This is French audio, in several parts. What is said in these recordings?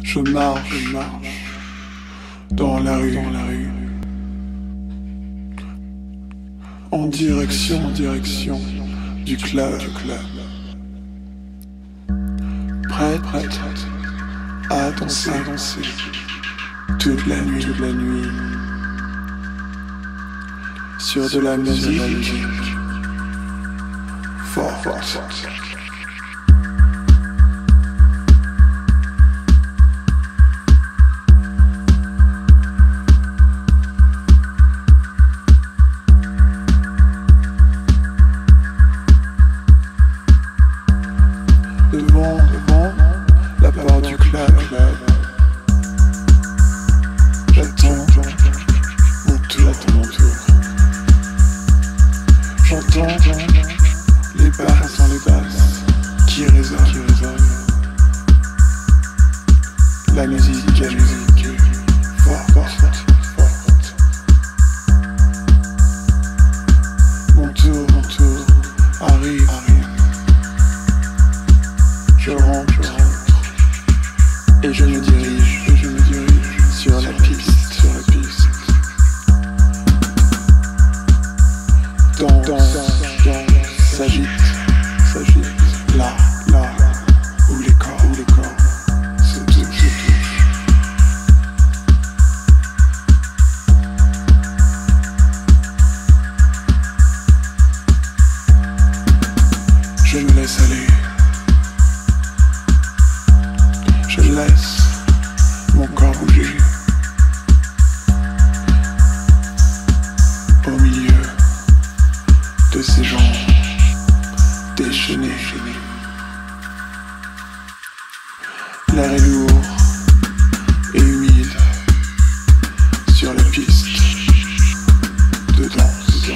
Je marche dans la rue, en direction du club, prête à danser toute la nuit, sur de la musique forte. Devant la porte du club, j'attends mon tour. J'entends les basses qui résonnent. La musique forte. Mon tour arrive. Je rentre et je me dirige sur la piste. Danse, s'agite, là où les corps se touchent. Je me laisse aller. Je laisse mon corps bouger au milieu de ces gens déchaînés. L'air est lourd et humide sur la piste de danse.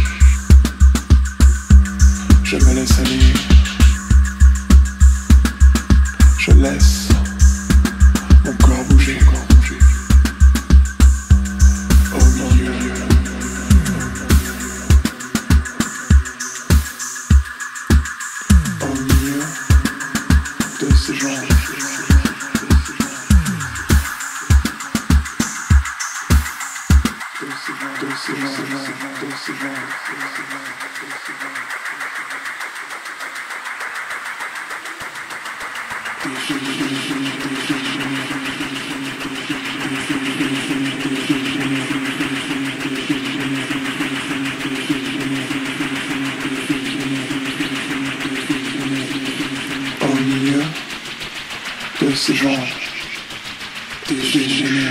Je me laisse aller. Je laisse mon corps bouger au milieu de ces gens. Au milieu de ces gens déchaînés.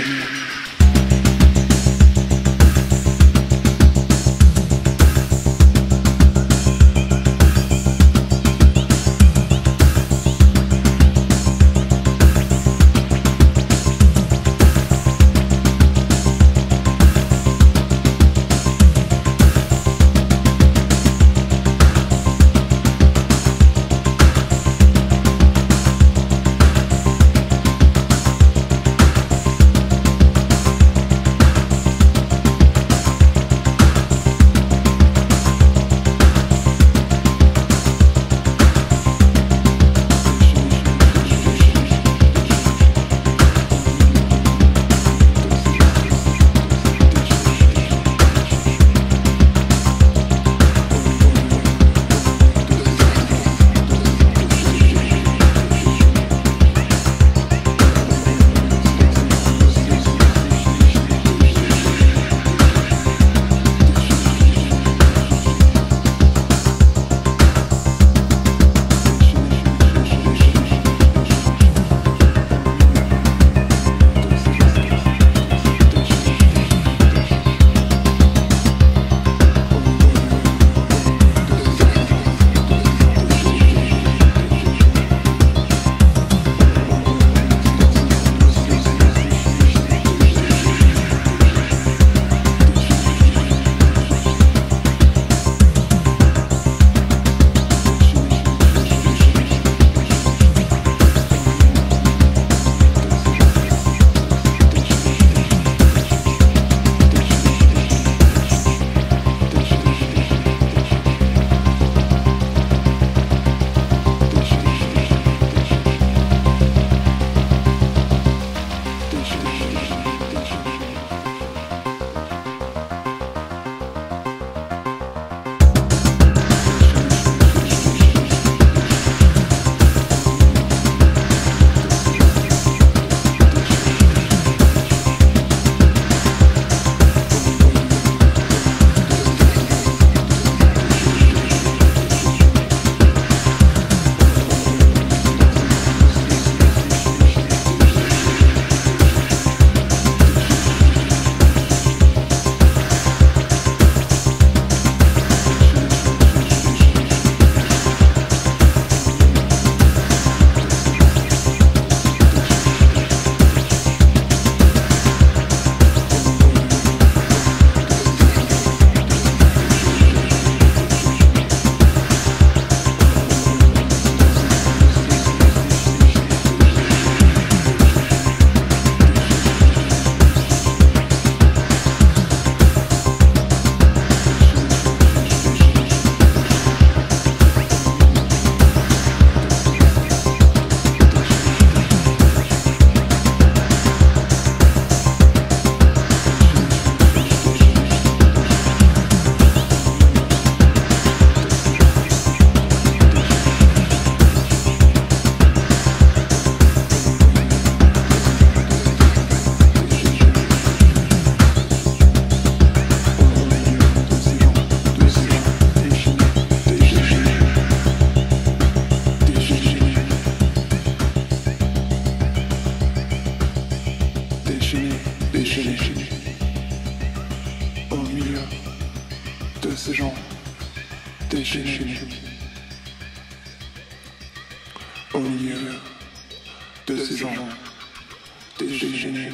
de ces gens déchaînés.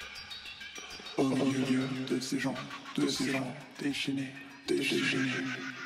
Au milieu de ces gens déchaînés.